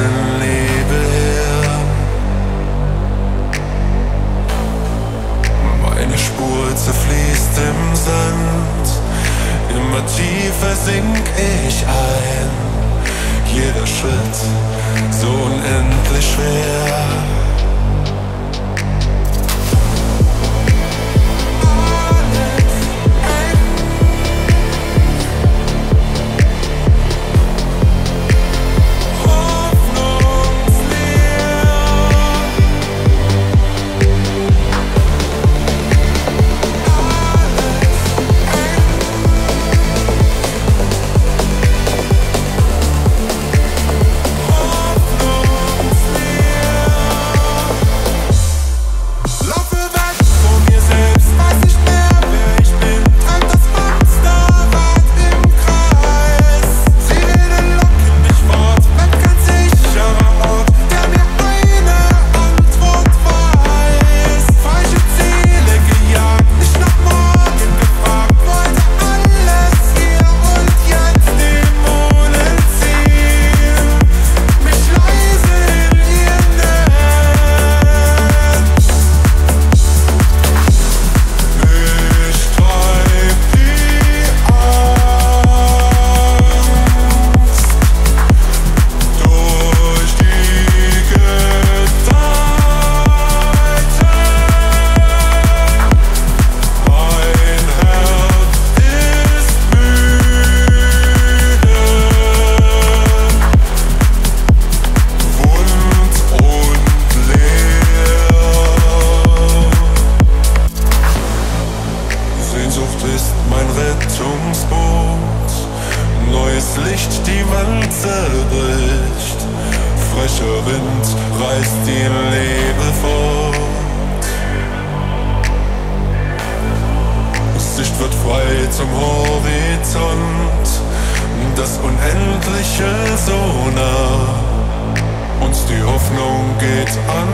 alten Liebe her. Meine Spur zerfließt im Sand, immer tiefer sink ich ein. Jeder Schritt so unendlich schwer. Sehnsucht ist mein Rettungsboot, neues Licht, die Walze bricht, frischer Wind reißt die Liebe fort. Sicht wird frei zum Horizont, das Unendliche so nah, uns die Hoffnung geht an